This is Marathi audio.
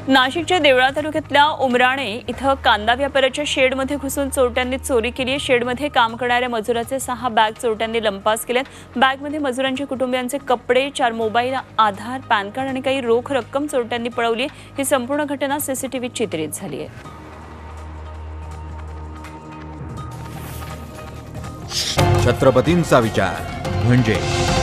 नाशिकच्या देवळा तालुक्यातल्या उमराणे इथं कांदा व्यापाऱ्याच्या शेडमध्ये घुसून चोरट्यांनी चोरी केली आहे। शेडमध्ये काम करणाऱ्या मजुराचे 6 बॅग चोरट्यांनी लंपास केल्यात। बॅगमध्ये मजुरांच्या कुटुंबियांचे कपडे, 4 मोबाईल, आधार, पॅन कार्ड आणि काही रोख रक्कम चोरट्यांनी पळवली। ही संपूर्ण घटना सीसीटीव्हीत चित्रित झाली आहे। छत्रपतींचा विचार म्हणजे